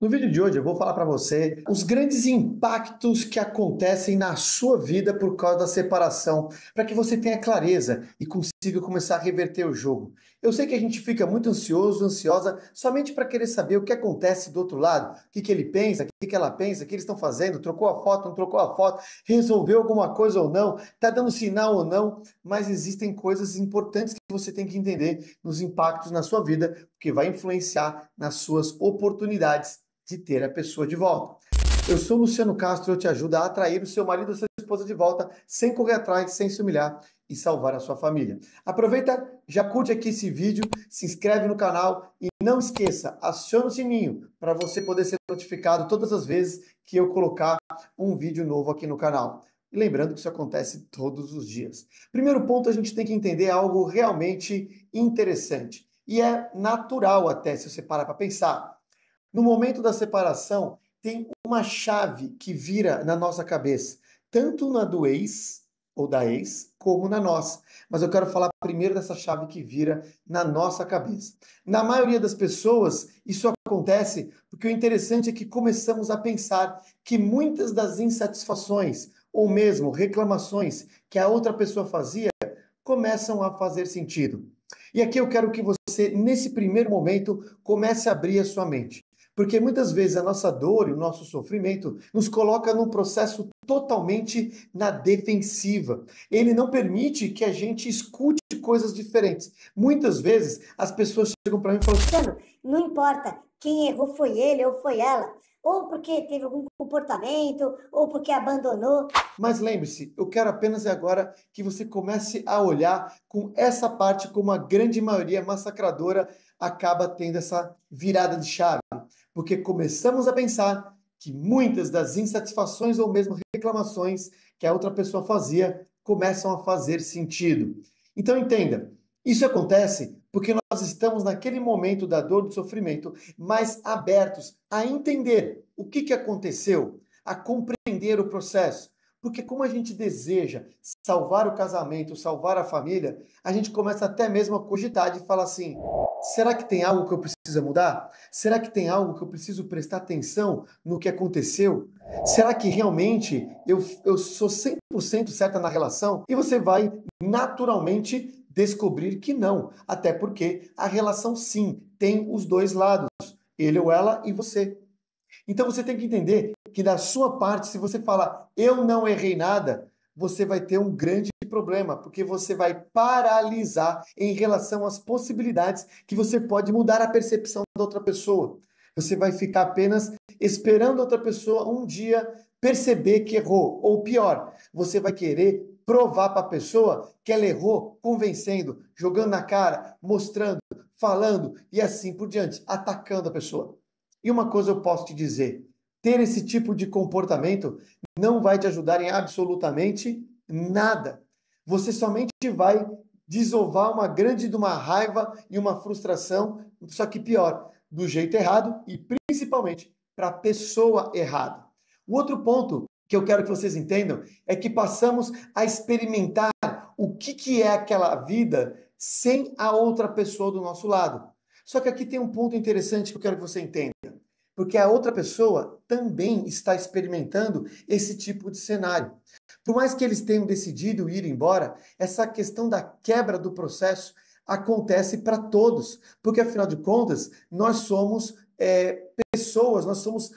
No vídeo de hoje eu vou falar para você os grandes impactos que acontecem na sua vida por causa da separação, para que você tenha clareza e consiga começar a reverter o jogo. Eu sei que a gente fica muito ansioso, ansiosa, somente para querer saber o que acontece do outro lado, o que ele pensa, o que ela pensa, o que eles estão fazendo, trocou a foto, não trocou a foto, resolveu alguma coisa ou não, está dando sinal ou não, mas existem coisas importantes que você tem que entender nos impactos na sua vida, que vai influenciar nas suas oportunidades de ter a pessoa de volta. Eu sou o Luciano Castro, eu te ajudo a atrair o seu marido ou sua esposa de volta, sem correr atrás, sem se humilhar e salvar a sua família. Aproveita, já curte aqui esse vídeo, se inscreve no canal e não esqueça, aciona o sininho para você poder ser notificado todas as vezes que eu colocar um vídeo novo aqui no canal. E lembrando que isso acontece todos os dias. Primeiro ponto, a gente tem que entender algo realmente interessante. E é natural até, se você parar para pensar. No momento da separação, tem uma chave que vira na nossa cabeça, tanto na do ex ou da ex, como na nossa. Mas eu quero falar primeiro dessa chave que vira na nossa cabeça. Na maioria das pessoas, isso acontece porque o interessante é que começamos a pensar que muitas das insatisfações ou mesmo reclamações que a outra pessoa fazia começam a fazer sentido. E aqui eu quero que você, nesse primeiro momento, comece a abrir a sua mente. Porque muitas vezes a nossa dor e o nosso sofrimento nos coloca num processo totalmente na defensiva. Ele não permite que a gente escute coisas diferentes. Muitas vezes as pessoas chegam para mim e falam assim, não importa quem errou foi ele ou foi ela, ou porque teve algum comportamento, ou porque abandonou. mas lembre-se, eu quero apenas agora que você comece a olhar com essa parte como a grande maioria massacradora acaba tendo essa virada de chave. Porque começamos a pensar que muitas das insatisfações ou mesmo reclamações que a outra pessoa fazia começam a fazer sentido. Então entenda, isso acontece porque nós estamos naquele momento da dor, do sofrimento, mais abertos a entender o que aconteceu, a compreender o processo. Porque como a gente deseja salvar o casamento, salvar a família, a gente começa até mesmo a cogitar de falar assim, será que tem algo que eu preciso mudar? Será que tem algo que eu preciso prestar atenção no que aconteceu? Será que realmente eu sou 100% certa na relação? E você vai naturalmente descobrir que não. Até porque a relação sim tem os dois lados, ele ou ela e você. Então você tem que entender que da sua parte, se você falar eu não errei nada, você vai ter um grande problema, porque você vai paralisar em relação às possibilidades que você pode mudar a percepção da outra pessoa. Você vai ficar apenas esperando a outra pessoa um dia perceber que errou, ou pior, você vai querer provar para a pessoa que ela errou, convencendo, jogando na cara, mostrando, falando e assim por diante, atacando a pessoa. E uma coisa eu posso te dizer, ter esse tipo de comportamento não vai te ajudar em absolutamente nada. Você somente vai desovar uma grande de uma raiva e uma frustração, só que pior, do jeito errado e principalmente para a pessoa errada. O outro ponto que eu quero que vocês entendam é que passamos a experimentar o que é aquela vida sem a outra pessoa do nosso lado. Só que aqui tem um ponto interessante que eu quero que você entenda. Porque a outra pessoa também está experimentando esse tipo de cenário. Por mais que eles tenham decidido ir embora, essa questão da quebra do processo acontece para todos. Porque, afinal de contas, nós somos pessoas, nós somos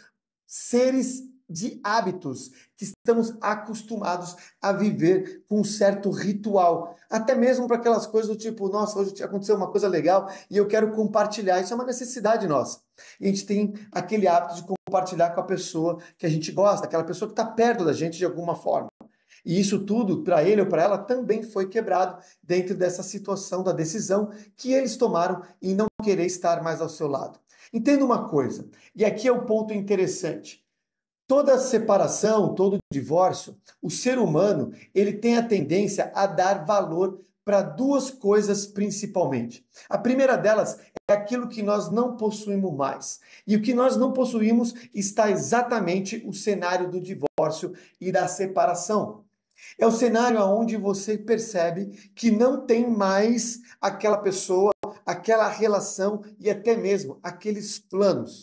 seres de hábitos que estamos acostumados a viver com um certo ritual. Até mesmo para aquelas coisas do tipo, nossa, hoje aconteceu uma coisa legal e eu quero compartilhar. Isso é uma necessidade nossa. E a gente tem aquele hábito de compartilhar com a pessoa que a gente gosta, aquela pessoa que está perto da gente de alguma forma. E isso tudo, para ele ou para ela, também foi quebrado dentro dessa situação da decisão que eles tomaram em não querer estar mais ao seu lado. Entenda uma coisa, e aqui é o ponto interessante. Toda separação, todo divórcio, o ser humano, ele tem a tendência a dar valor para duas coisas principalmente. A primeira delas é aquilo que nós não possuímos mais. E o que nós não possuímos está exatamente o cenário do divórcio e da separação. É o cenário onde você percebe que não tem mais aquela pessoa, aquela relação e até mesmo aqueles planos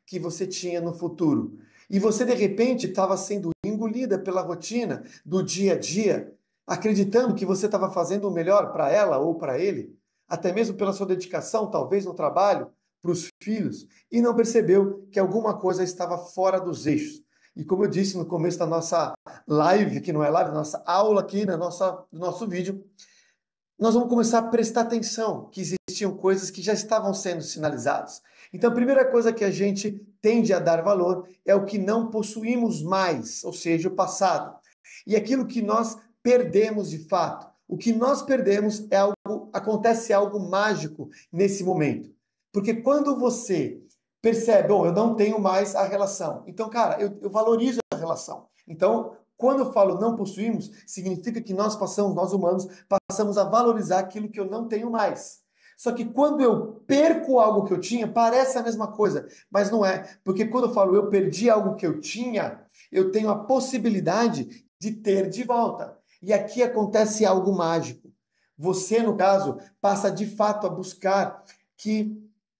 que você tinha no futuro. E você, de repente, estava sendo engolida pela rotina do dia a dia, acreditando que você estava fazendo o melhor para ela ou para ele, até mesmo pela sua dedicação, talvez no trabalho, para os filhos, e não percebeu que alguma coisa estava fora dos eixos. E como eu disse no começo da nossa live, que não é live, nossa aula aqui no nosso vídeo, nós vamos começar a prestar atenção que existiam coisas que já estavam sendo sinalizadas. Então, a primeira coisa que a gente tende a dar valor é o que não possuímos mais, ou seja, o passado. E aquilo que nós perdemos de fato. O que nós perdemos é algo, acontece algo mágico nesse momento. Porque quando você percebe, bom, eu não tenho mais a relação. Então, cara, eu valorizo a relação. Então, quando eu falo não possuímos, significa que nós humanos, passamos a valorizar aquilo que eu não tenho mais. Só que quando eu perco algo que eu tinha, parece a mesma coisa, mas não é. Porque quando eu falo eu perdi algo que eu tinha, eu tenho a possibilidade de ter de volta. E aqui acontece algo mágico. Você, no caso, passa de fato a buscar que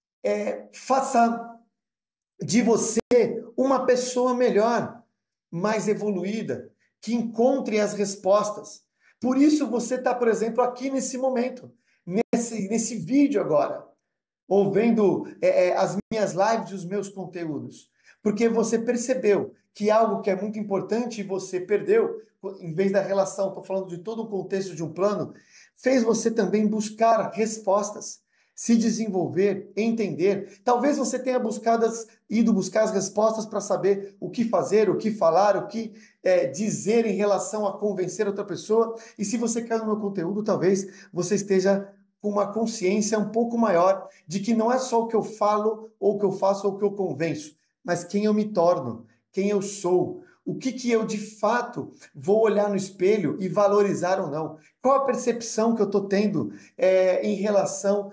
faça de você uma pessoa melhor, mais evoluída, que encontre as respostas. Por isso você está, por exemplo, aqui nesse momento, nesse vídeo agora, ou vendo as minhas lives e os meus conteúdos. Porque você percebeu que algo que é muito importante e você perdeu, em vez da relação, estou falando de todo o contexto de um plano, fez você também buscar respostas, se desenvolver, entender. Talvez você tenha ido buscar as respostas para saber o que fazer, o que falar, o que dizer em relação a convencer outra pessoa. E se você caiu no meu conteúdo, talvez você esteja com uma consciência um pouco maior de que não é só o que eu falo, ou o que eu faço, ou o que eu convenço, mas quem eu me torno, quem eu sou, o que eu de fato vou olhar no espelho e valorizar ou não. Qual a percepção que eu estou tendo em relação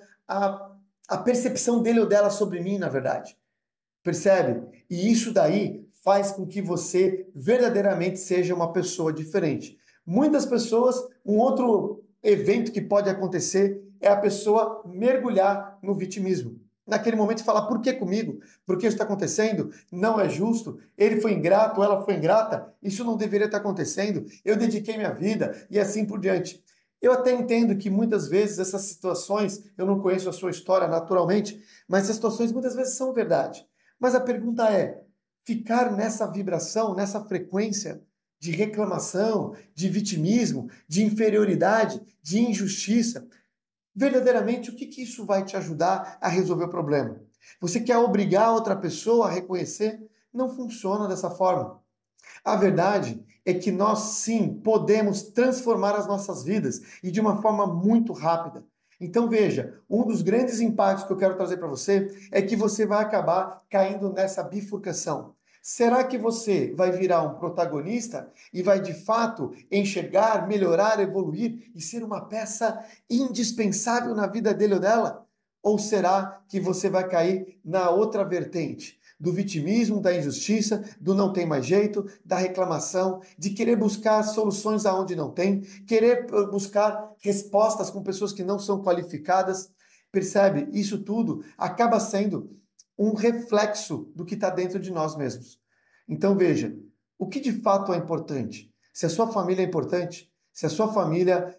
à percepção dele ou dela sobre mim, na verdade. Percebe? E isso daí faz com que você verdadeiramente seja uma pessoa diferente. Muitas pessoas, um outro evento que pode acontecer é a pessoa mergulhar no vitimismo. Naquele momento falar, por que comigo? Por que isso está acontecendo? Não é justo. Ele foi ingrato, ela foi ingrata. Isso não deveria estar acontecendo. Eu dediquei minha vida e assim por diante. Eu até entendo que muitas vezes essas situações, eu não conheço a sua história naturalmente, mas essas situações muitas vezes são verdade. Mas a pergunta é, ficar nessa vibração, nessa frequência de reclamação, de vitimismo, de inferioridade, de injustiça, verdadeiramente, o que isso vai te ajudar a resolver o problema? Você quer obrigar outra pessoa a reconhecer? Não funciona dessa forma. A verdade é que nós sim podemos transformar as nossas vidas e de uma forma muito rápida. Então veja, um dos grandes impactos que eu quero trazer para você é que você vai acabar caindo nessa bifurcação. Será que você vai virar um protagonista e vai de fato enxergar, melhorar, evoluir e ser uma peça indispensável na vida dele ou dela? Ou será que você vai cair na outra vertente? Do vitimismo, da injustiça, do não tem mais jeito, da reclamação, de querer buscar soluções aonde não tem, querer buscar respostas com pessoas que não são qualificadas. Percebe? Isso tudo acaba sendo um reflexo do que está dentro de nós mesmos. Então veja, o que de fato é importante? Se a sua família é importante, se a sua família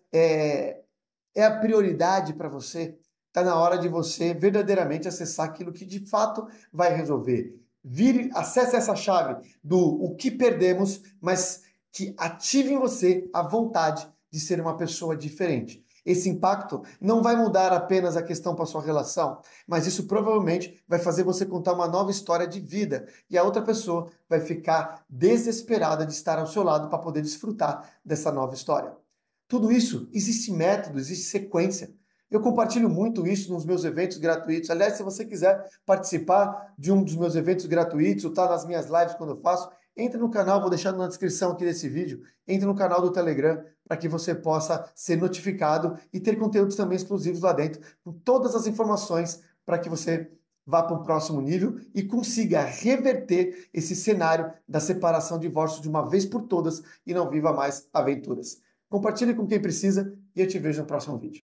é a prioridade para você, está na hora de você verdadeiramente acessar aquilo que de fato vai resolver. Acesse essa chave do o que perdemos, mas que ative em você a vontade de ser uma pessoa diferente. Esse impacto não vai mudar apenas a questão para sua relação, mas isso provavelmente vai fazer você contar uma nova história de vida e a outra pessoa vai ficar desesperada de estar ao seu lado para poder desfrutar dessa nova história. Tudo isso, existe método, existe sequência. Eu compartilho muito isso nos meus eventos gratuitos. Aliás, se você quiser participar de um dos meus eventos gratuitos ou estar nas minhas lives quando eu faço, entre no canal, vou deixar na descrição aqui desse vídeo, entre no canal do Telegram para que você possa ser notificado e ter conteúdos também exclusivos lá dentro, com todas as informações para que você vá para um próximo nível e consiga reverter esse cenário da separação, divórcio de uma vez por todas e não viva mais aventuras. Compartilhe com quem precisa e eu te vejo no próximo vídeo.